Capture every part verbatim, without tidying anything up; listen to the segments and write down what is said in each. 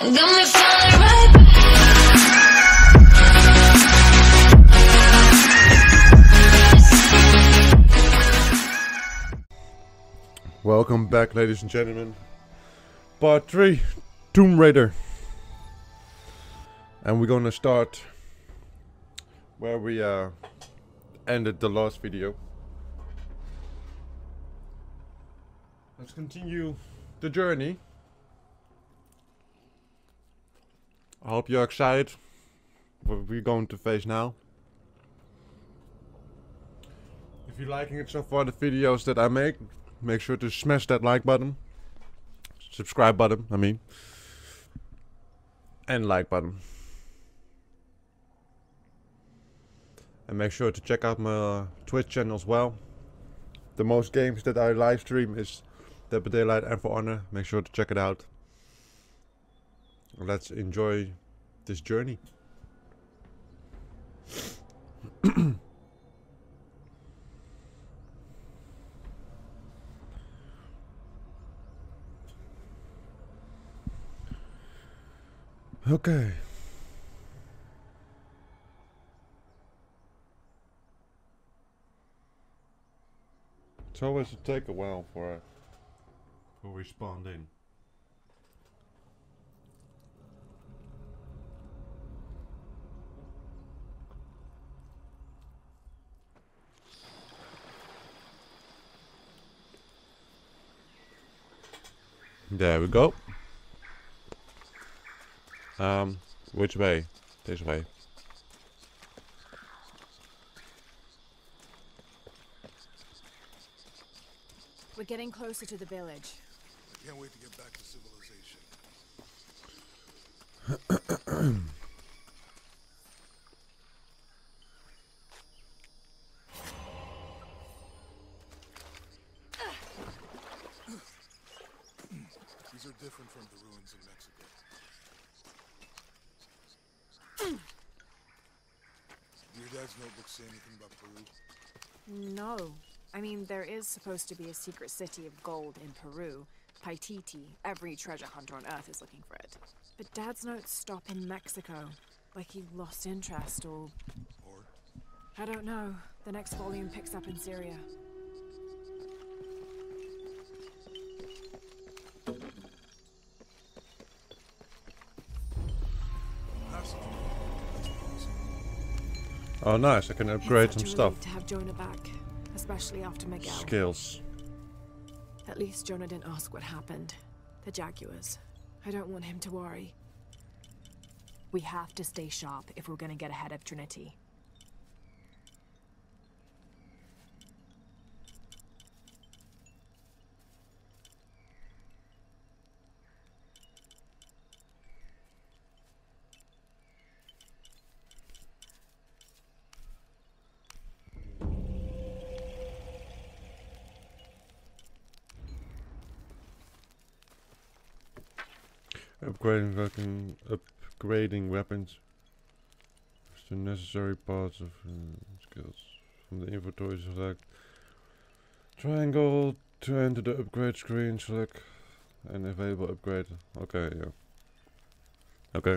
Got me feeling right. Welcome back, ladies and gentlemen. Part three, Tomb Raider. And we're gonna start where we uh, ended the last video. Let's continue the journey. I hope you're excited what we're going to face now. If you're liking it so far, the videos that I make, make sure to smash that like button, subscribe button, I mean, and like button. And make sure to check out my Twitch channel as well. The most games that I live stream is Dead by Daylight and For Honor. Make sure to check it out. Let's enjoy this journey. Okay. It's always to take a while for for we spawned in. There we go. Um, which way? This way. We're getting closer to the village. I can't wait to get back to civilization. These are different from the ruins in Mexico. Do your dad's notebook say anything about Peru? No. I mean, there is supposed to be a secret city of gold in Peru. Paititi. Every treasure hunter on Earth is looking for it. But Dad's notes stop in Mexico. Like he lost interest or... Or? I don't know. The next volume picks up in Syria. Oh, nice! I can upgrade It's some such a stuff. relief to have Jonah back, especially after Miguel. Skills. At least Jonah didn't ask what happened. The Jaguars. I don't want him to worry. We have to stay sharp if we're gonna get ahead of Trinity. Upgrading weapon, upgrading weapons. The necessary parts of uh, skills from the inventory. Select triangle to enter the upgrade screen. Select an available upgrade. Okay, yeah. Okay.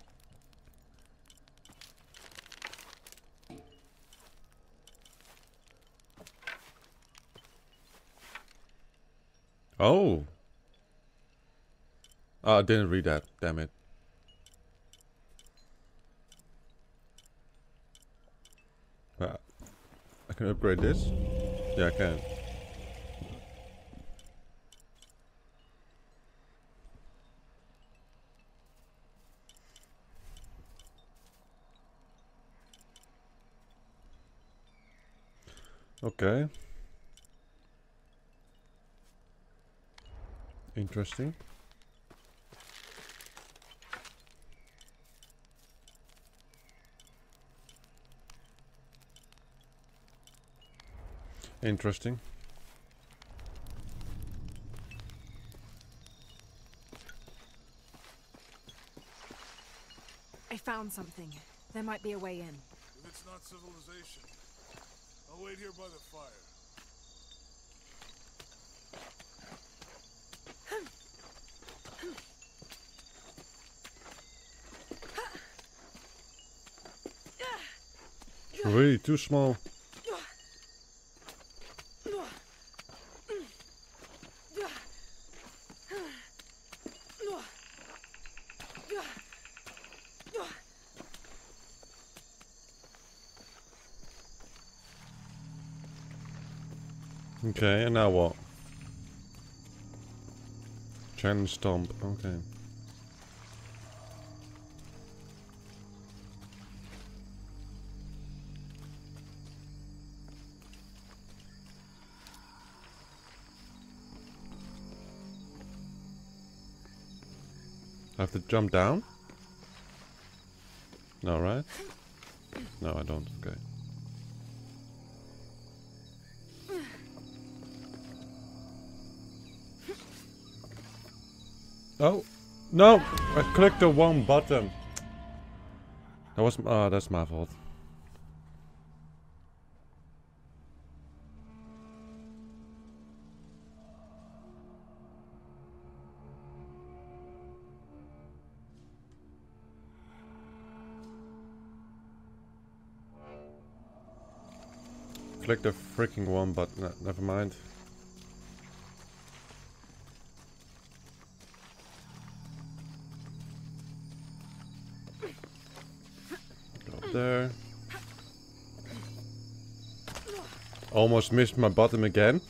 Oh. Oh, I didn't read that. Damn it. Uh, I can upgrade this? Yeah, I can. Okay. Interesting. Interesting. I found something. There might be a way in. If it's not civilization, I'll wait here by the fire. Really too small. Okay, and now what? Challenge stomp, okay. I have to jump down? No, right? No, I don't, okay. Oh, no! I clicked the wrong button. That was, ah, uh, that's my fault. Click the freaking one button. No, never mind. Go up there. Almost missed my bottom again.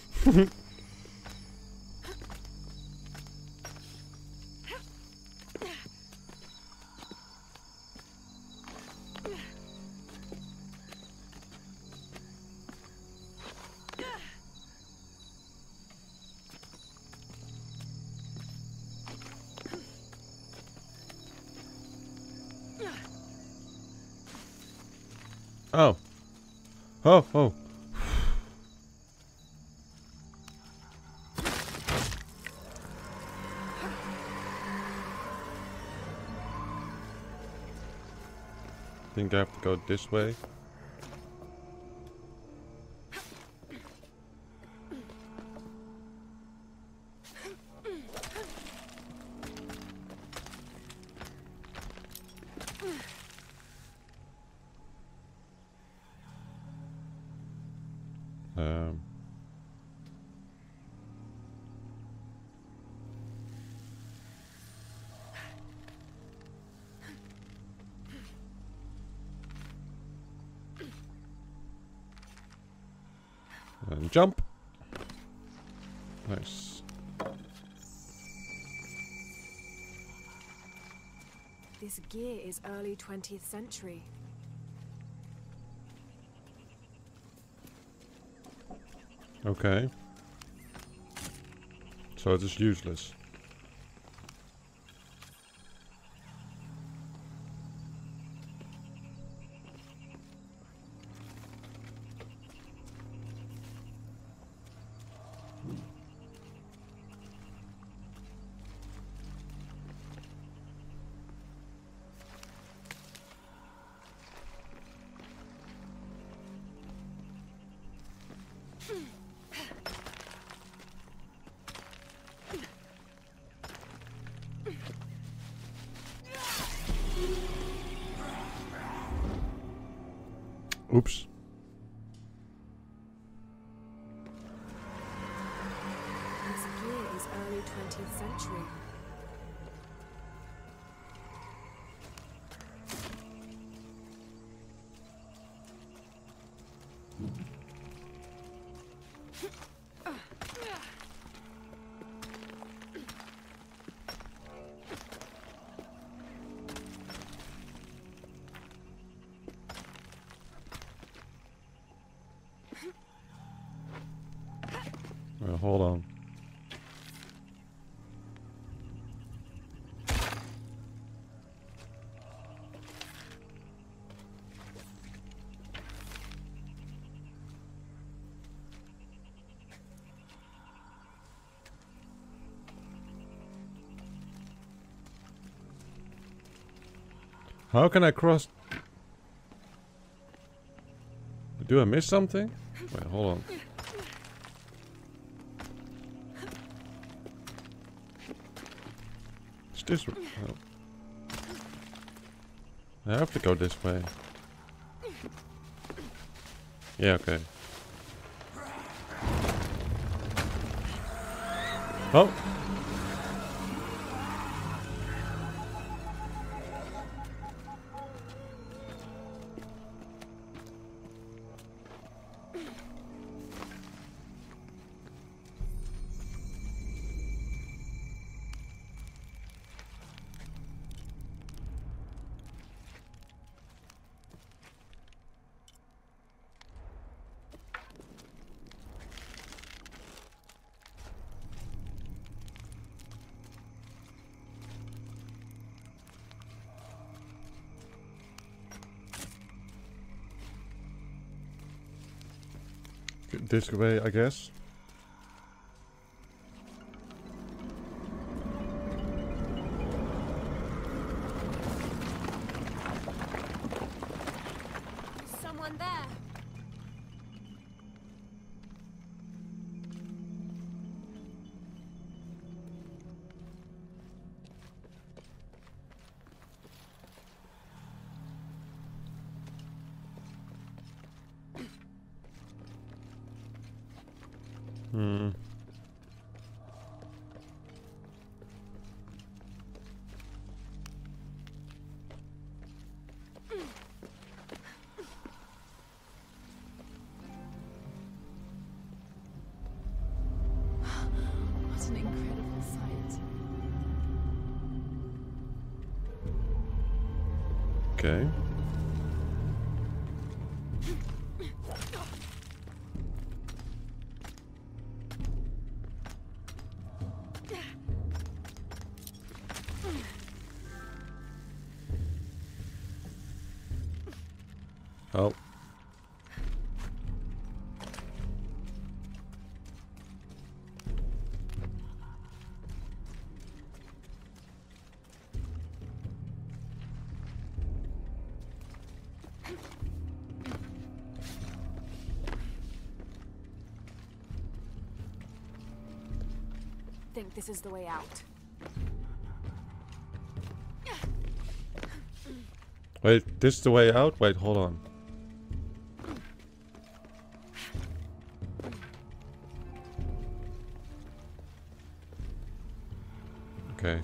Oh. Oh, oh. Think I have to go this way. Um. And jump. Nice. This gear is early twentieth century. Okay. So it is useless. Oops. This gear is early twentieth century. Uh, hold on. How can I cross? Do I miss something? Wait, hold on. Is this? Oh. I have to go this way. Yeah, okay. Oh! This way, I guess. There's someone there. Hmm. What an incredible sight. Okay. Oh. Think this is the way out. Wait, this is the way out? Wait, hold on. Okay.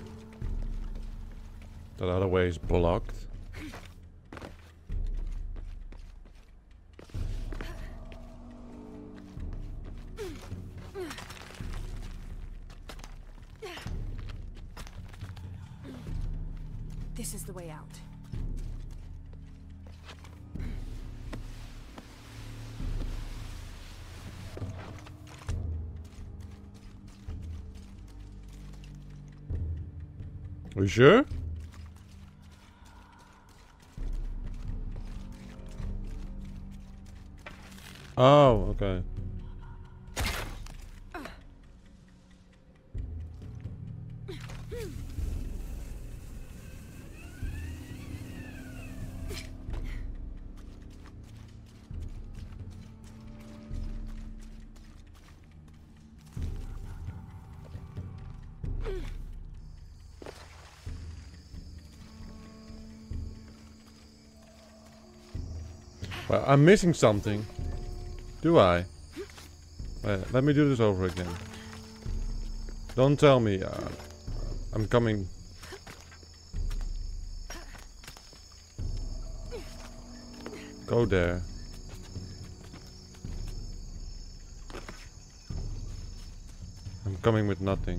That other way is blocked. This is the way out. Are you sure? Oh, okay. Well, I'm missing something. Do I? Wait, let me do this over again. Don't tell me. Uh, I'm coming. Go there. I'm coming with nothing.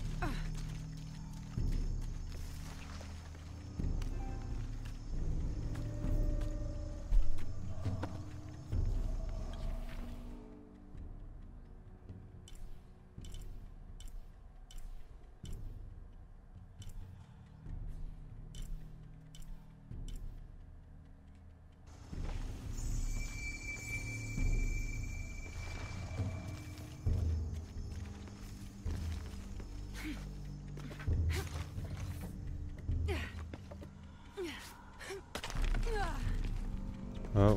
Oh.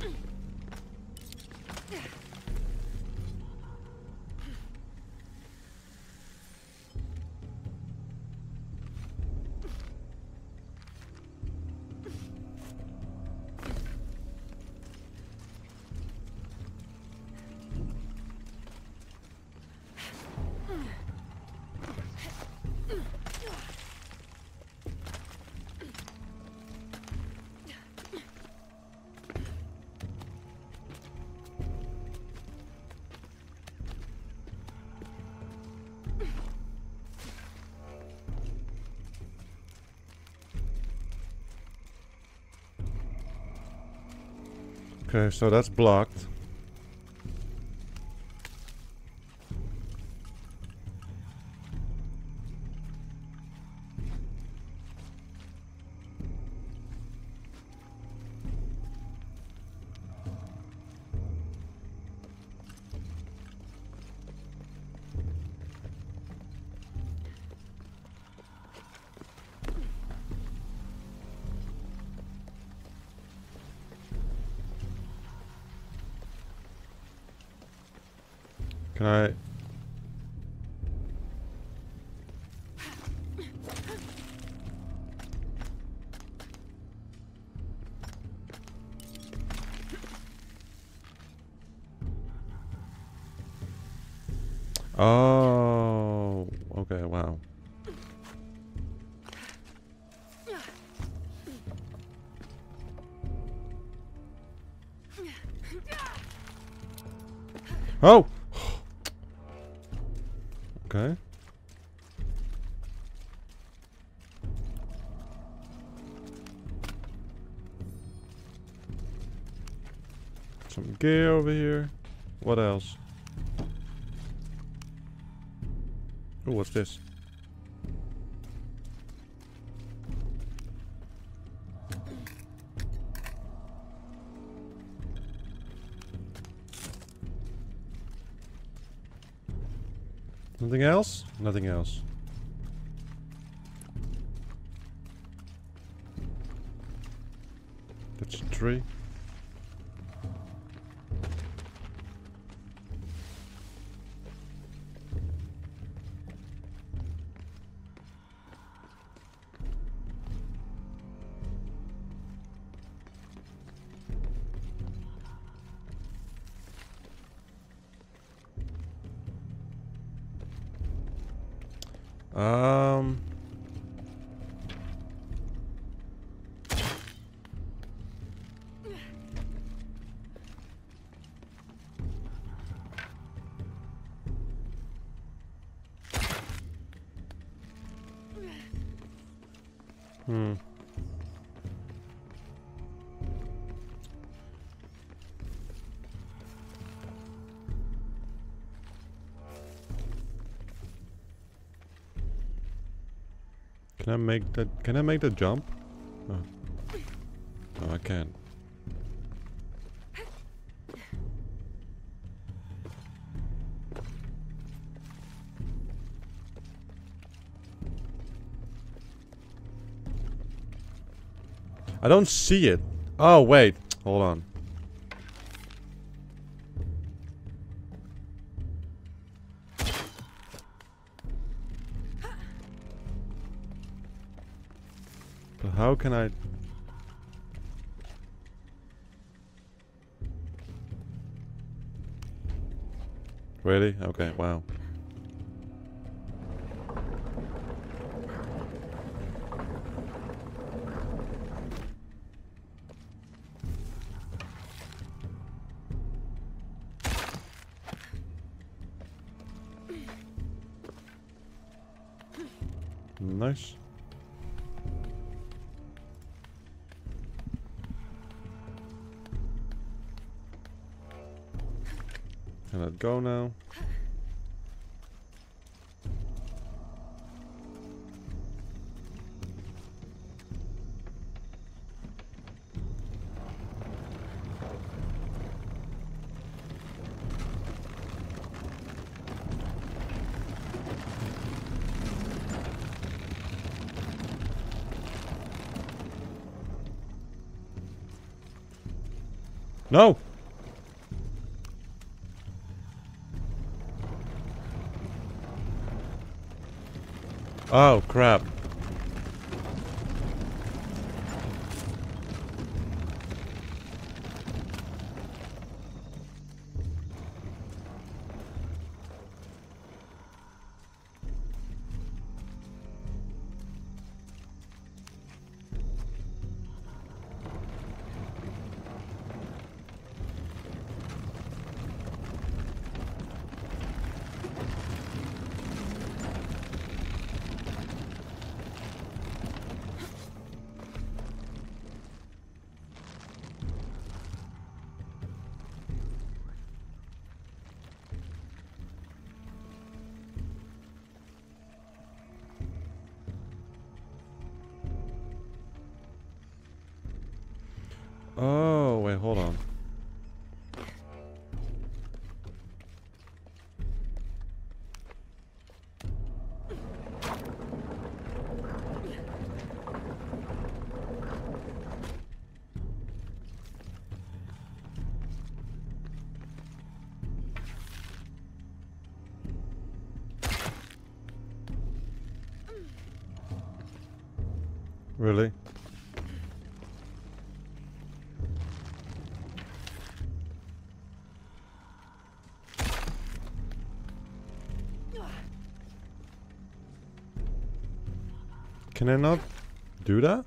Okay, so that's blocked. Can I... Oh, okay, wow. Oh! Okay. Some gear over here. What else? Oh, what's this? Nothing else? Nothing else. That's a tree. Um... Hmm. Can I make that? Can I make the jump? Oh. No, I can't. I don't see it. Oh, wait. Hold on. But how can I... Really? Okay, wow. Nice. Can I go now? No! Oh, crap. Oh, wait, hold on. Really? Can I not do that?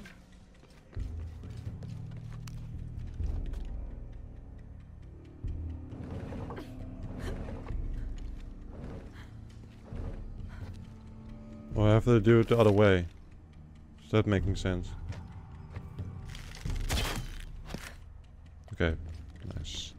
Or I have to do it the other way? Is that making sense? Okay, nice.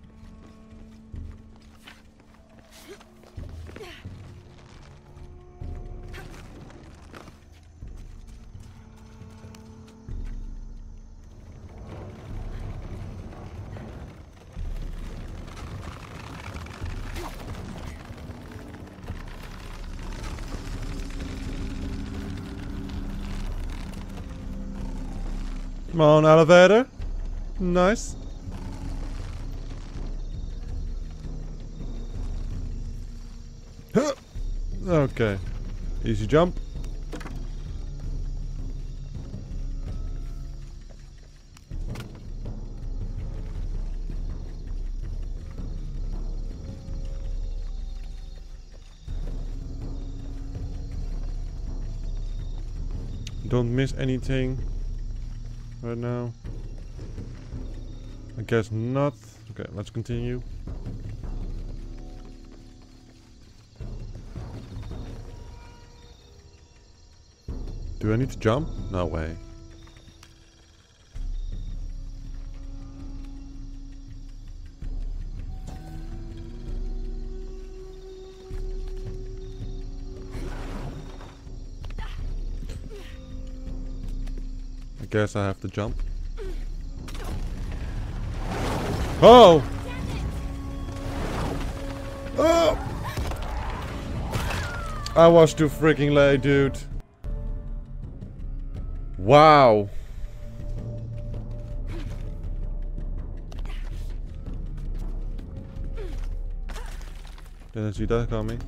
Come on, elevator. Nice. Huh. Okay. Easy jump. Don't miss anything right now. I guess not. Okay, let's continue. Do I need to jump? No way. I guess I have to jump. Oh! Oh! I was too freaking late, dude. Wow. Didn't see that coming.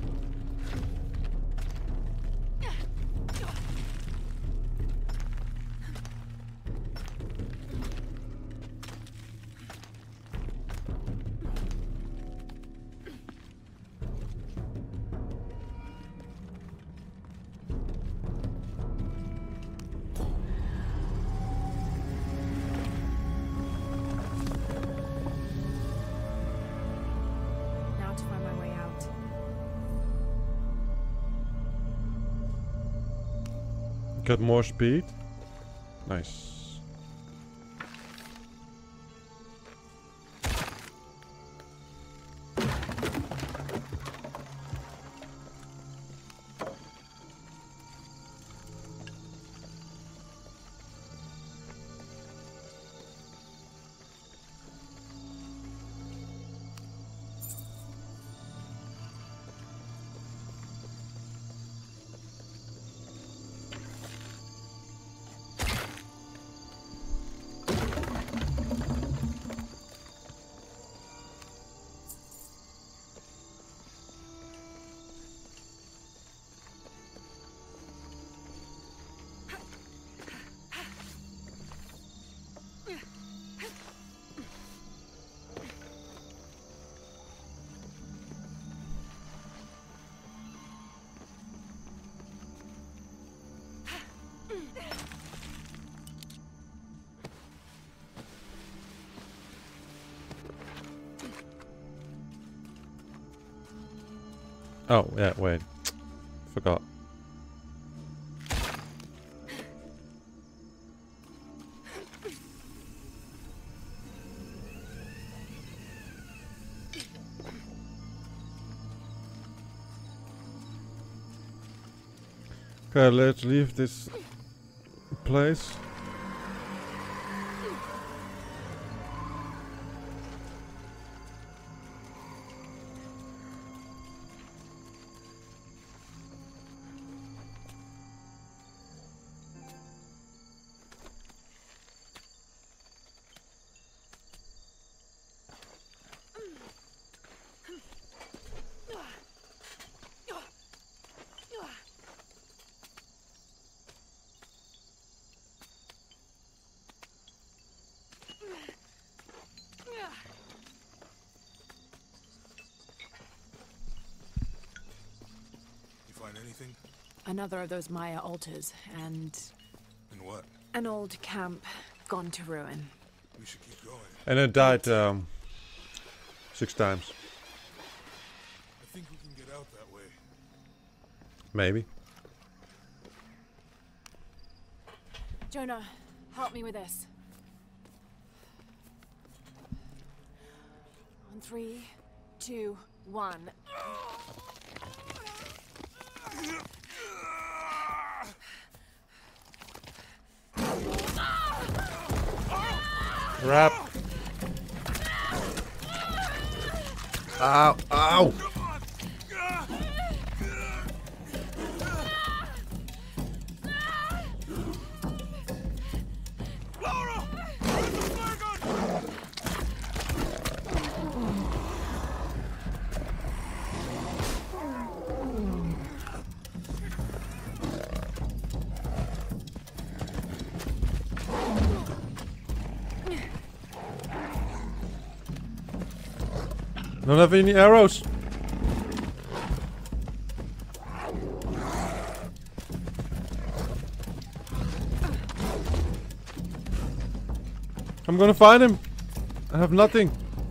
Got more speed. Nice. Oh, yeah, wait. Forgot. Okay, let's leave this place. find anything? Another of those Maya altars, and And what? an old camp gone to ruin. We should keep going. And it died um, six times. I think we can get out that way. Maybe. Jonah, help me with this. On three, two, one. Crap. Ow, ow. Don't have any arrows. I'm gonna find him. I have nothing.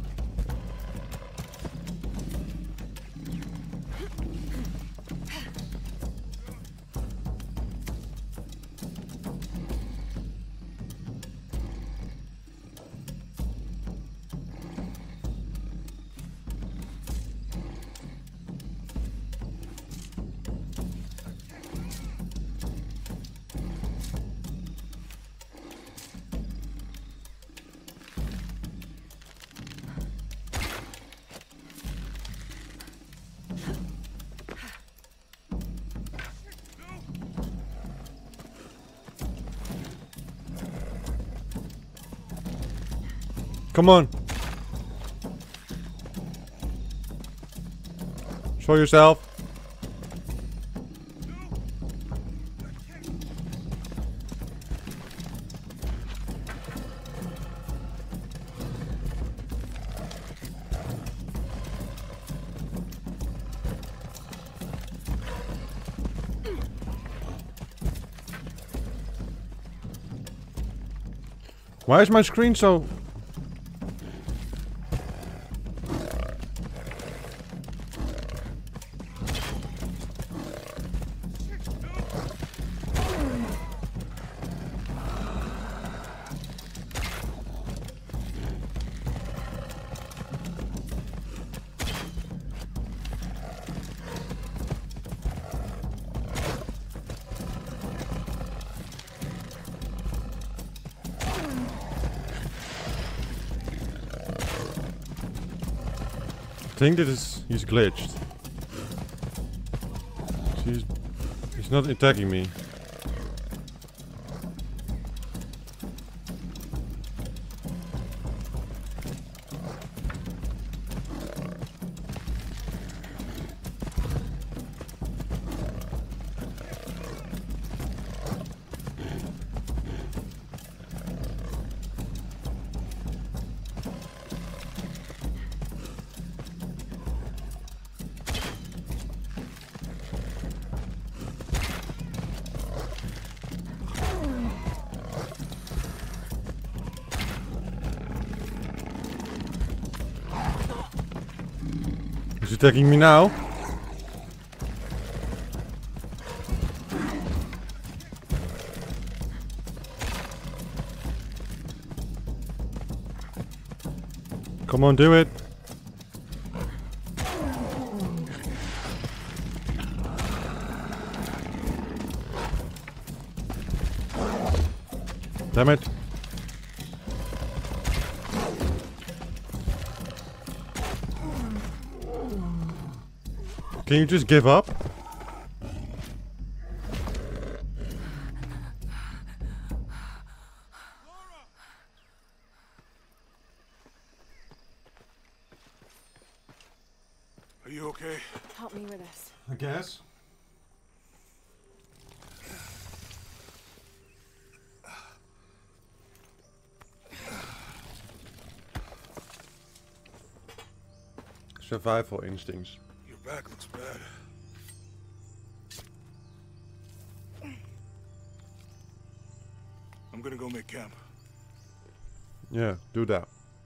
Come on. Show yourself. Why is my screen so... I think that is he's glitched. He's he's not attacking me. He's attacking me now. Come on, do it. Damn it. Can you just give up? Are you okay? Help me with this. I guess. Survival instincts. Your back looks bad. I'm gonna go make camp. Yeah, do that.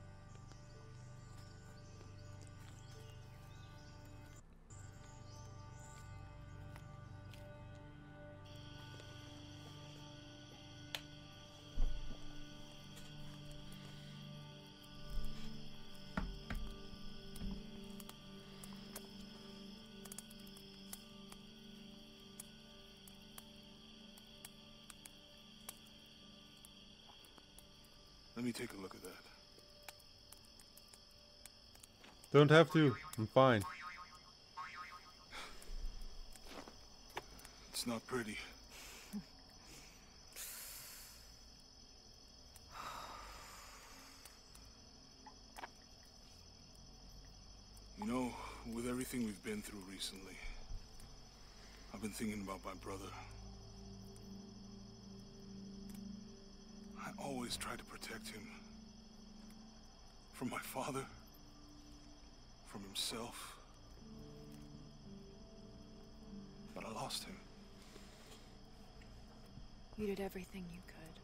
Let me take a look at that. Don't have to. I'm fine. It's not pretty. You know, with everything we've been through recently, I've been thinking about my brother. I always tried to protect him. From my father. From himself. But I lost him. You did everything you could.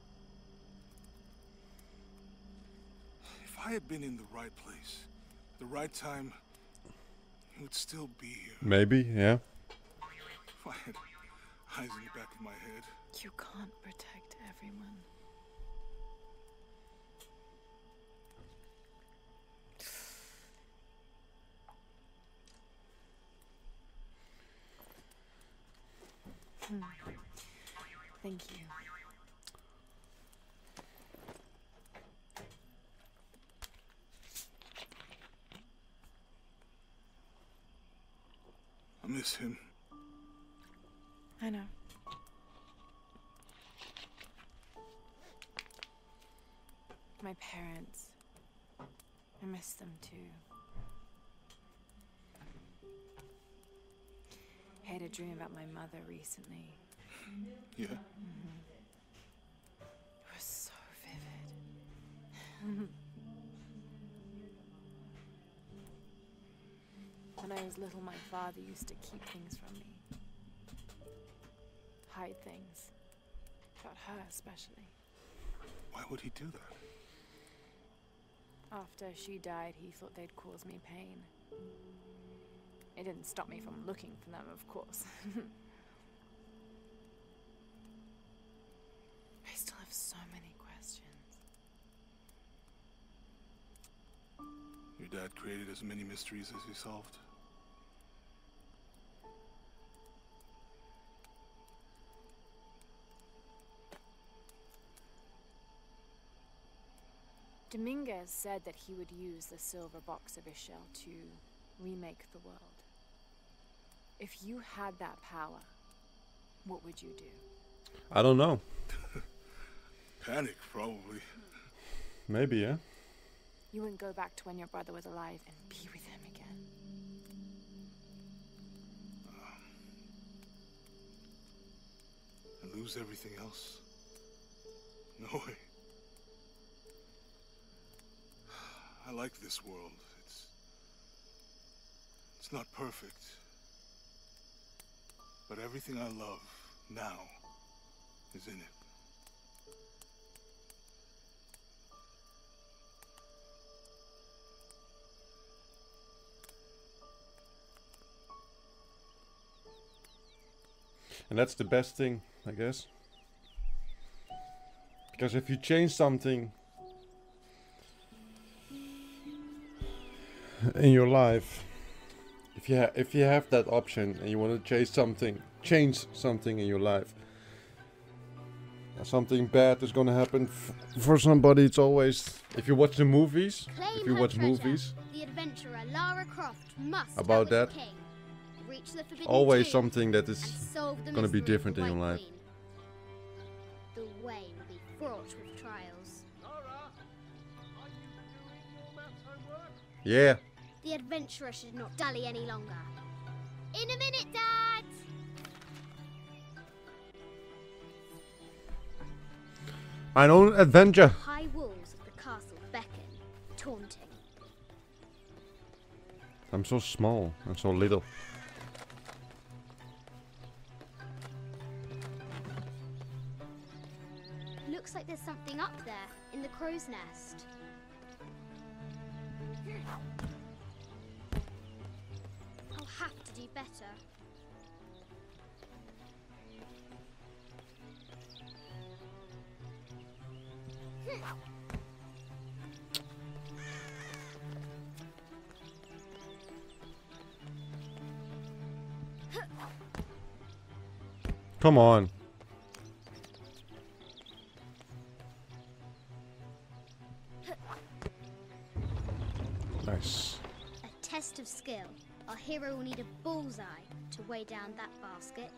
If I had been in the right place, the right time, he would still be here. Maybe, yeah. If I had eyes in the back of my head. You can't protect everyone. Hmm. Thank you. I miss him. I know. My parents. I miss them too. I had a dream about my mother recently. Yeah? Mm-hmm. It was so vivid. When I was little, my father used to keep things from me. Hide things. About her, especially. Why would he do that? After she died, he thought they'd cause me pain. It didn't stop me from looking for them, of course. I still have so many questions. Your dad created as many mysteries as he solved. Dominguez said that he would use the silver box of Ishel to remake the world. If you had that power, what would you do? I don't know. Panic, probably. Maybe, yeah. You wouldn't go back to when your brother was alive and be with him again. Um, and lose everything else? No way. I like this world. It's... It's not perfect. But everything I love now is in it. And that's the best thing, I guess. Because if you change something in your life, if you ha if you have that option and you want to change something, change something in your life, something bad is gonna happen f for somebody. It's always, if you watch the movies, Claim if you her watch treasure. movies The adventurer Lara Croft must about go with that, the king, reach the forbidden always tomb, something that and is solve the gonna be mystery of different the in your White life. Queen. The way will be fraught with trials. Lara, are you doing your maths homework? Yeah. The adventurer should not dally any longer. In a minute, Dad! Ein own adventure. The high walls of the castle beckon, taunting. I'm so small and so little. Look Looks like there's something up there, in the crow's nest. I'll have to do better. Come on. Nice. A test of skill. Our hero will need a bullseye to weigh down that basket.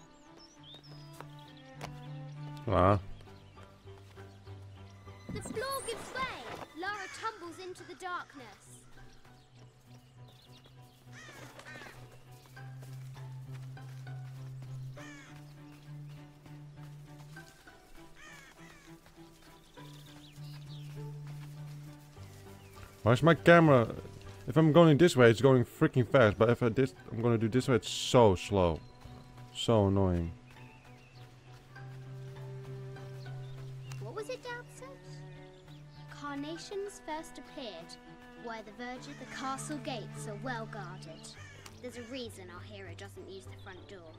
Ah. The floor gives way. Lara tumbles into the darkness. Why is my camera... If I'm going this way, it's going freaking fast. But if I this, I'm gonna do this way, it's so slow. So annoying. What was it Dad said? Carnations first appeared where the verge of the castle gates are well guarded. There's a reason our hero doesn't use the front door.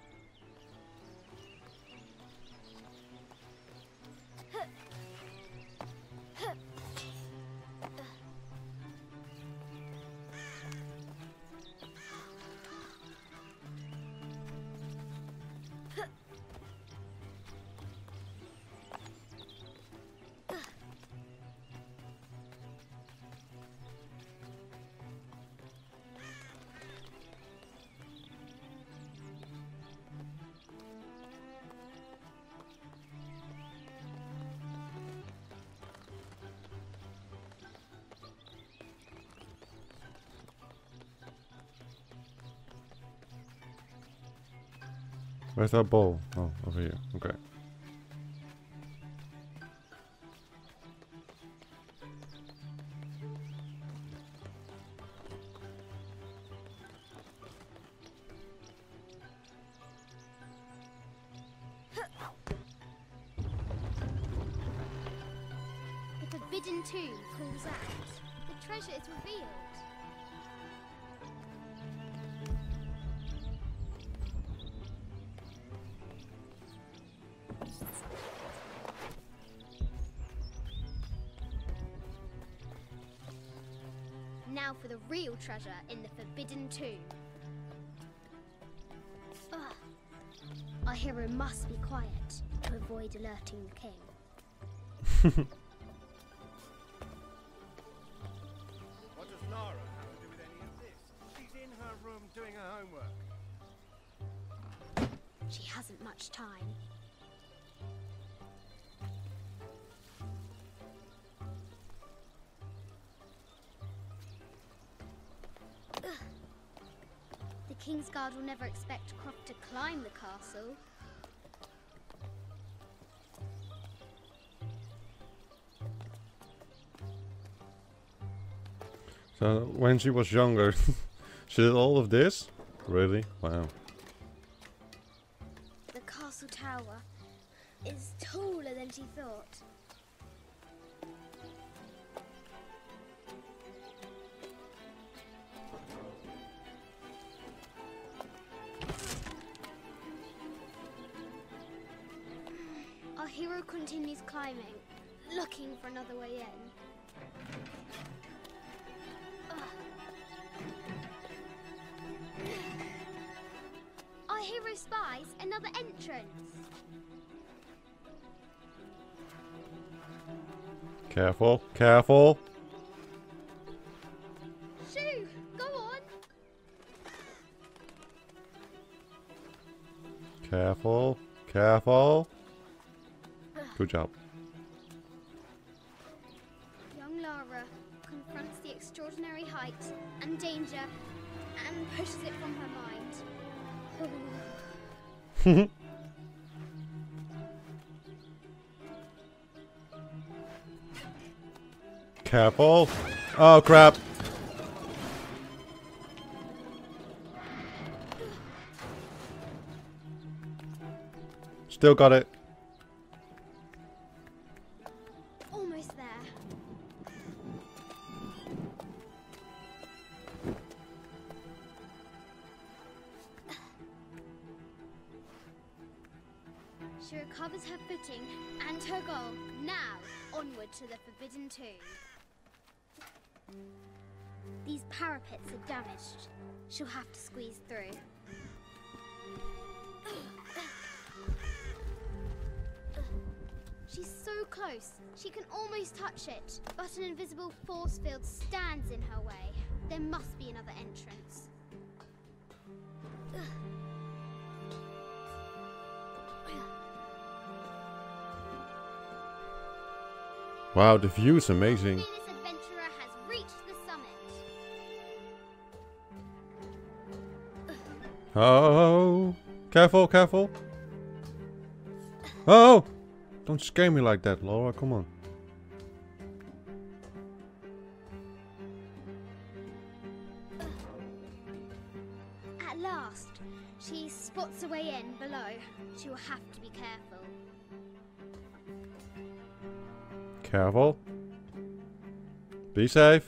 Where's that ball? Oh, over here. Okay. The forbidden tomb calls out. The treasure is revealed. Now for the real treasure in the forbidden tomb. Ugh. Our hero must be quiet to avoid alerting the king. What does Lara have to do with any of this? She's in her room doing her homework. She hasn't much time. Ugh. The Kingsguard will never expect Croft to climb the castle. So when she was younger, she did all of this? Really? Wow. The castle tower is taller than she thought. Our hero continues climbing, looking for another way in. Ugh. Our hero spies another entrance. Careful, careful. Shoo, go on. Careful, careful. Good job. Young Lara confronts the extraordinary height and danger and pushes it from her mind. Careful. Oh crap. Still got it. almost there. She recovers her footing and her goal. Now, onward to the Forbidden Tomb. These parapets are damaged. She'll have to squeeze through. She's so close. She can almost touch it. But an invisible force field stands in her way. There must be another entrance. Wow, the view is amazing. Venus Adventurer has reached the summit. Oh, careful, careful. Oh, don't scare me like that, Laura. Come on. At last, she spots a way in below. She will have to be careful. Careful. Be safe.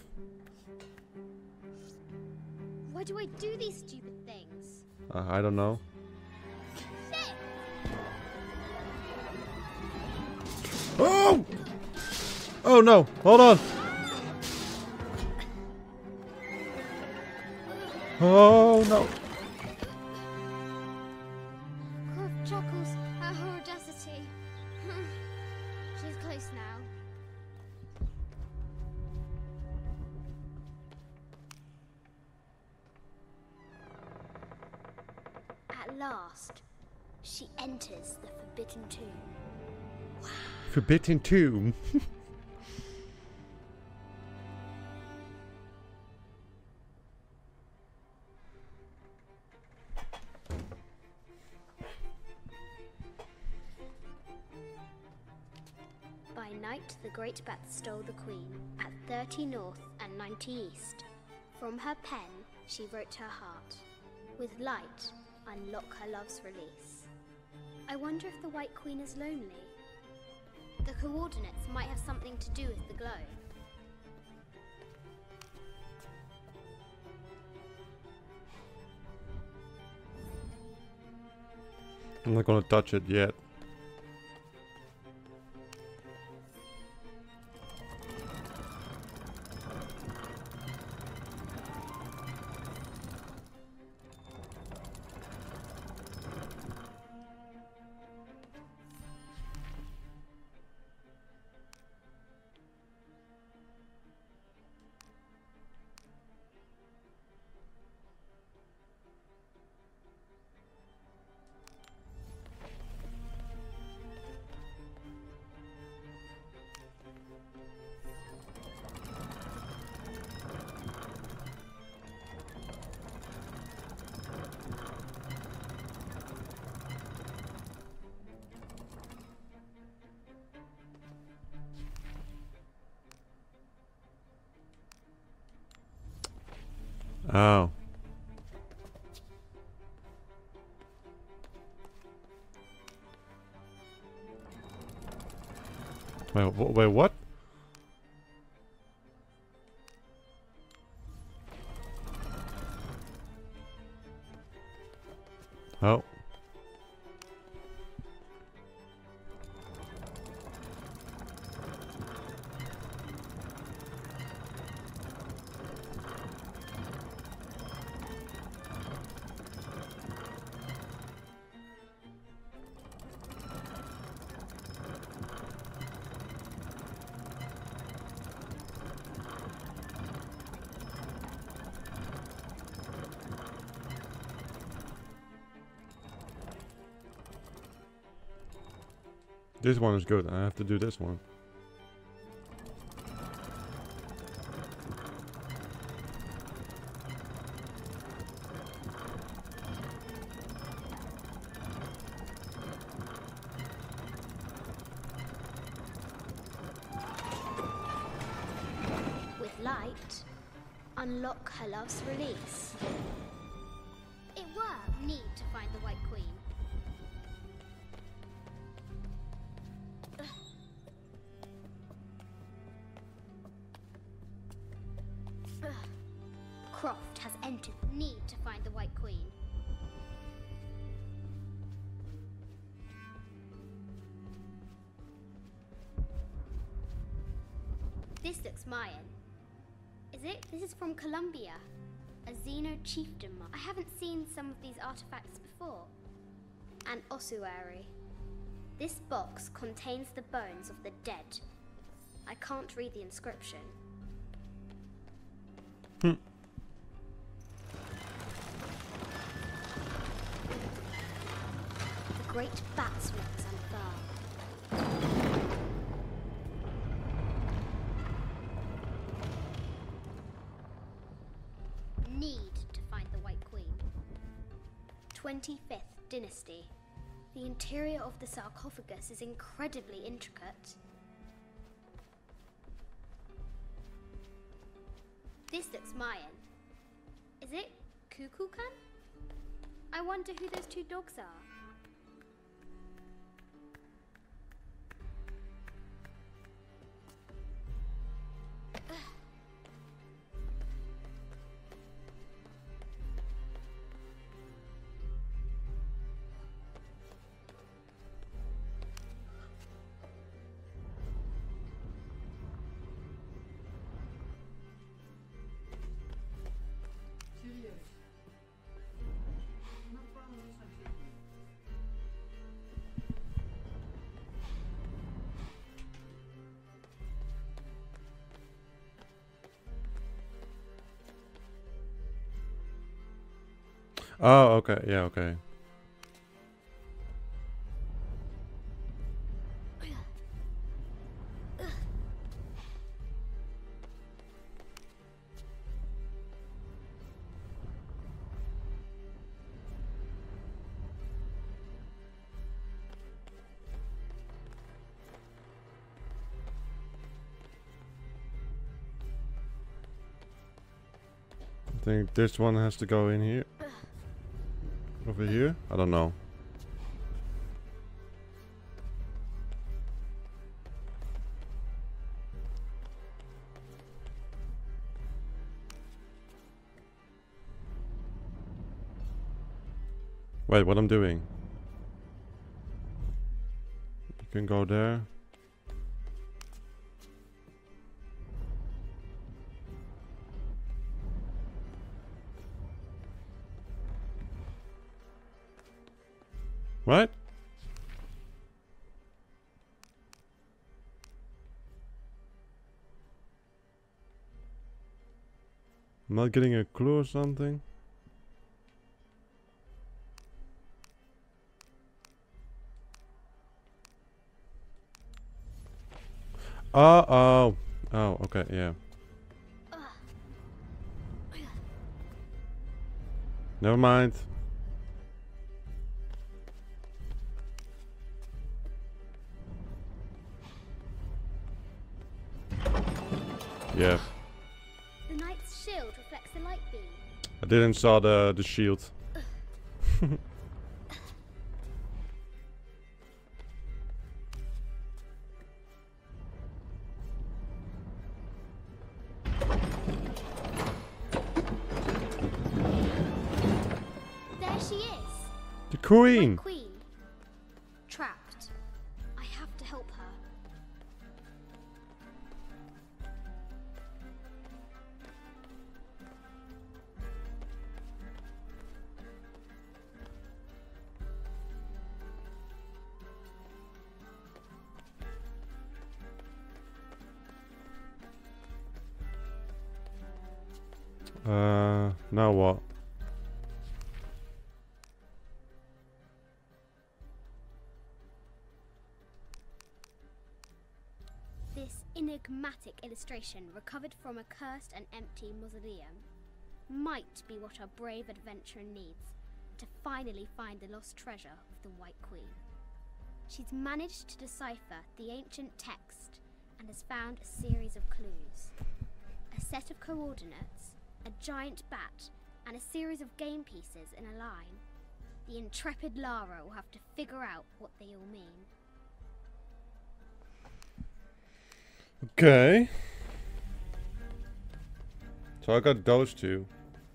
Why do I do these stupid things? Uh, I don't know. Shit! Oh! Oh no! Hold on! Oh no! Croft chuckles at her audacity. She's close now. At last, she enters the Forbidden Tomb. Forbidden Tomb. By night, the great bat stole the queen at thirty north and ninety east. From her pen, she wrote her heart. With light, unlock her love's release. I wonder if the White Queen is lonely. The coordinates might have something to do with the glow. I'm not gonna touch it yet. Oh. Wait, wh- wait, what? Oh. This one is good. I have to do this one. With light, unlock her love's release. It were need to find the White Queen. Croft has entered the need to find the White Queen. This looks Mayan. Is it? This is from Columbia. A Xeno chieftain mark. I haven't seen some of these artifacts before. An ossuary. This box contains the bones of the dead. I can't read the inscription. Hmm. The great bat swarms unfurl. Need to find the White Queen. twenty-fifth Dynasty. The interior of the sarcophagus is incredibly intricate. This looks Mayan. Is it Kukulkan? I wonder who those two dogs are. Oh, okay. Yeah, okay. I think this one has to go in here. Over here? I don't know. Wait, what I'm doing? You can go there. What? I'm not getting a clue or something. Oh, oh, oh, okay, yeah. Never mind. Yeah. The knight's shield reflects the light beam. I didn't saw the the shield. There she is. The queen. White Queen. Trapped. I have to help her. Uh, now what? This enigmatic illustration, recovered from a cursed and empty mausoleum, might be what our brave adventurer needs to finally find the lost treasure of the White Queen. She's managed to decipher the ancient text and has found a series of clues. A set of coordinates, a giant bat, and a series of game pieces in a line. The intrepid Lara will have to figure out what they all mean. Okay. So I got those two.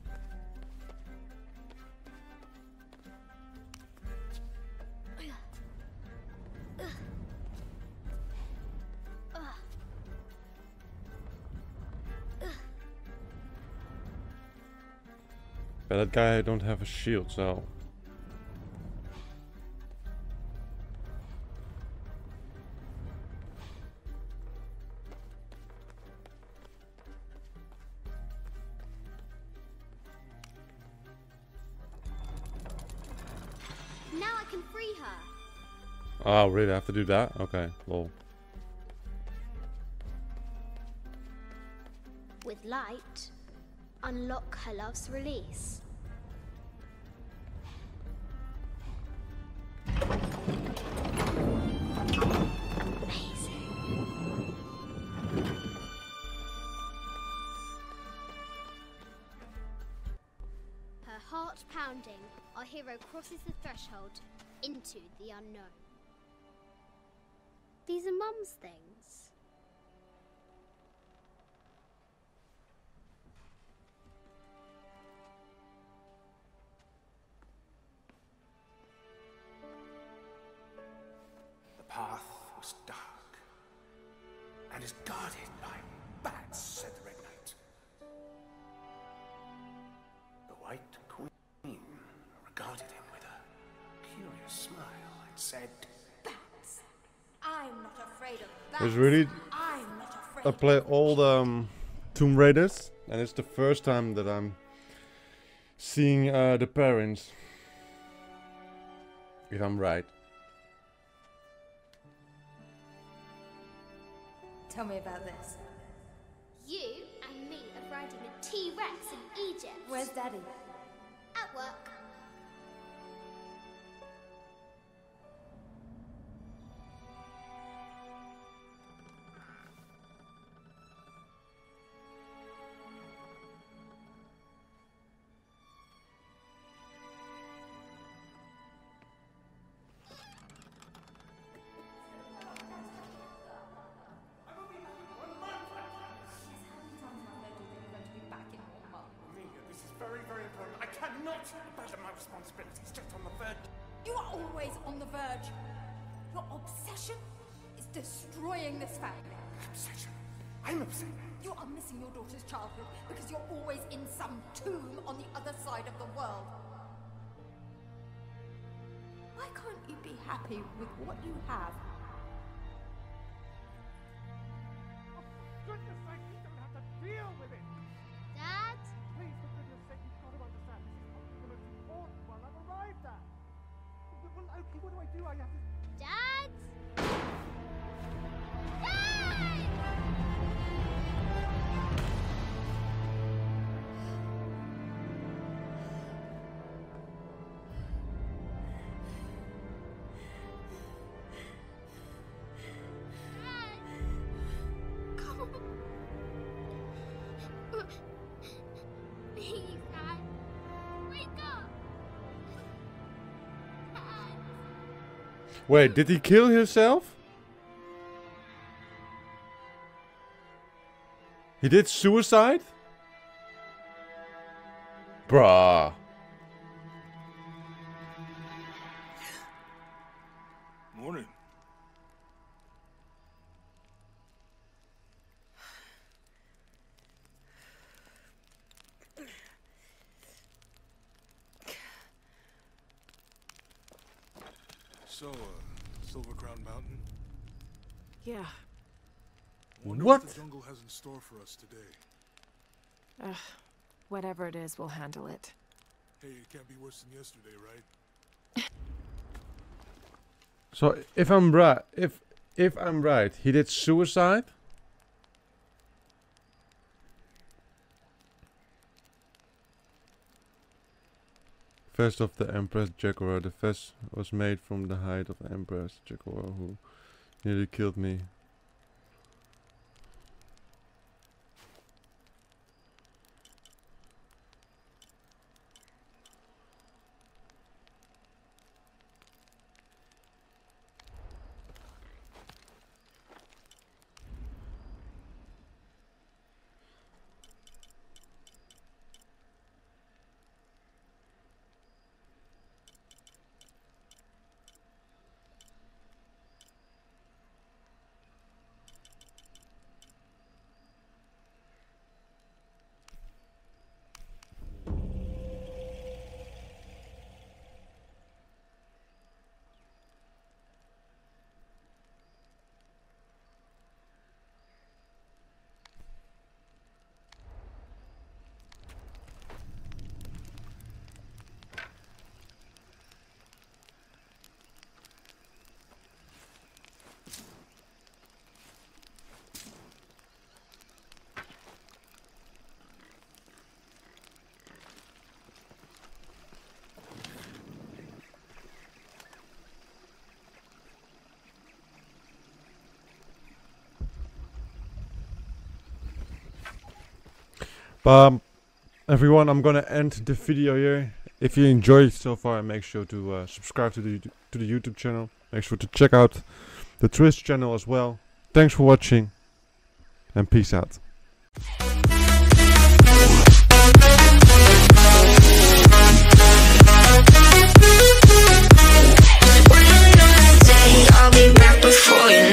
But that guy don't have a shield, so... Now I can free her. Oh, really? I have to do that? Okay, lol. With light, unlock her love's release. Amazing. Her heart pounding, our hero crosses the threshold into the unknown. These are Mum's things. The path was dark and is guarded by bats, said the Red Knight. The White Queen regarded him with a curious smile and said, Bats. I'm not afraid of bats. There's really... I'm not afraid. I play all the um, Tomb Raiders, and it's the first time that I'm seeing uh, the parents. If I'm right. Tell me about this. You and me are riding a T-Rex in Egypt. Where's Daddy? At work. Amelia, this is very, very important. I cannot abandon my responsibilities just on the verge. You are always on the verge. Your obsession is destroying this family. Obsession. I'm upset. You are missing your daughter's childhood because you're always in some tomb on the other side of the world. Why can't you be happy with what you have? Goodness sake, you don't have to deal with it. Dad? Please, for goodness sake, you've got to understand. This is probably the most important one I've arrived at. Well, well, okay, what do I do? I have to... Dad? Dad! Come on. Please, Dad. Wake up. Dad. Wait, did he kill himself? He did suicide? Bruh. Morning. So, uh, Silver Crown Mountain? Yeah. Wonder What? what the jungle has in store for us today. Ugh. Whatever it is, we'll handle it. Hey, it can't be worse than yesterday, right? So if I'm right, if if I'm right, he did suicide. Vest of the Empress Jaguar. The vest was made from the hide of Empress Jaguar, who nearly killed me. But um, everyone, I'm gonna end the video here. If you enjoyed so far, make sure to uh, subscribe to the to the YouTube channel. Make sure to check out the Twitch channel as well. Thanks for watching, and peace out. I'll be back before you know.